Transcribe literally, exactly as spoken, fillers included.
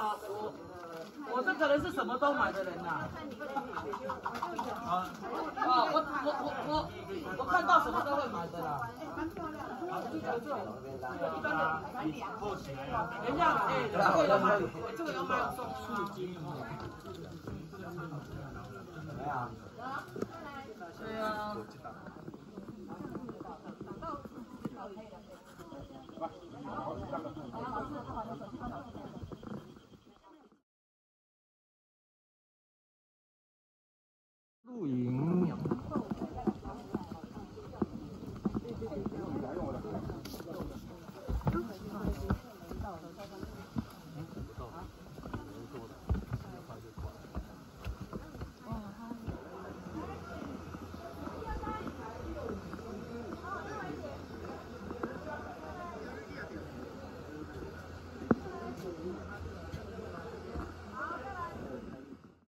啊，我我这个人是什么都买的人呐。啊啊，我我我我我看到什么都会买的啦。就这种，一般的。等一下，哎，这个有买，这个有买有送吗？没有。对啊。